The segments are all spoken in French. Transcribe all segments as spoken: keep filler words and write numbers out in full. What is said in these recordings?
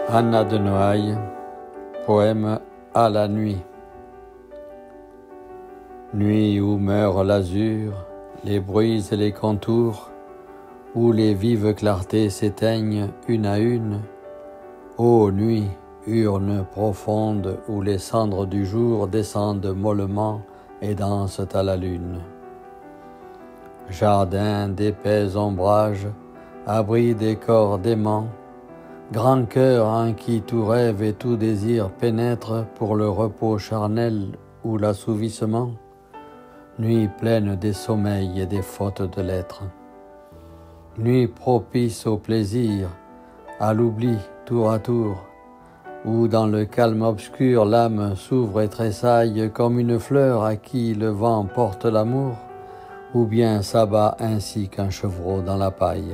Anna de Noailles, poème à la nuit. Nuit où meurt l'azur, les bruits et les contours, où les vives clartés s'éteignent une à une. Ô nuit, urne profonde où les cendres du jour descendent mollement et dansent à la lune. Jardin d'épais ombrages, abri des corps d'aimants, grand cœur en qui tout rêve et tout désir pénètre pour le repos charnel ou l'assouvissement, nuit pleine des sommeils et des fautes de l'être. Nuit propice au plaisir, à l'oubli tour à tour, où dans le calme obscur l'âme s'ouvre et tressaille comme une fleur à qui le vent porte l'amour, ou bien s'abat ainsi qu'un chevreau dans la paille.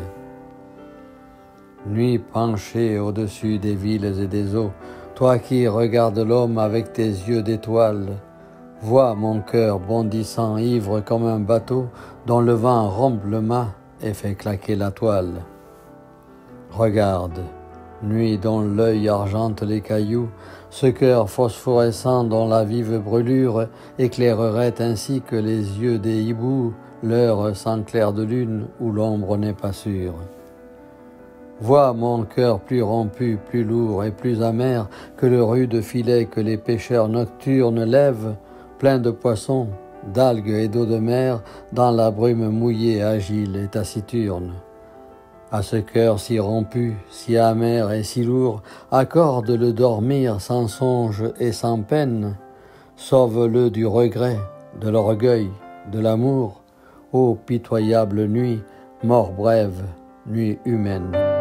Nuit penchée au-dessus des villes et des eaux, toi qui regardes l'homme avec tes yeux d'étoile, vois mon cœur bondissant ivre comme un bateau dont le vent rompt le mât et fait claquer la toile. Regarde, nuit dont l'œil argente les cailloux, ce cœur phosphorescent dont la vive brûlure éclairerait ainsi que les yeux des hiboux l'heure sans clair de lune où l'ombre n'est pas sûre. Vois mon cœur plus rompu, plus lourd et plus amer que le rude filet que les pêcheurs nocturnes lèvent, plein de poissons, d'algues et d'eau de mer, dans la brume mouillée, agile et taciturne. À ce cœur si rompu, si amer et si lourd, accorde le dormir sans songe et sans peine. Sauve-le du regret, de l'orgueil, de l'amour, ô pitoyable nuit, mort brève, nuit humaine.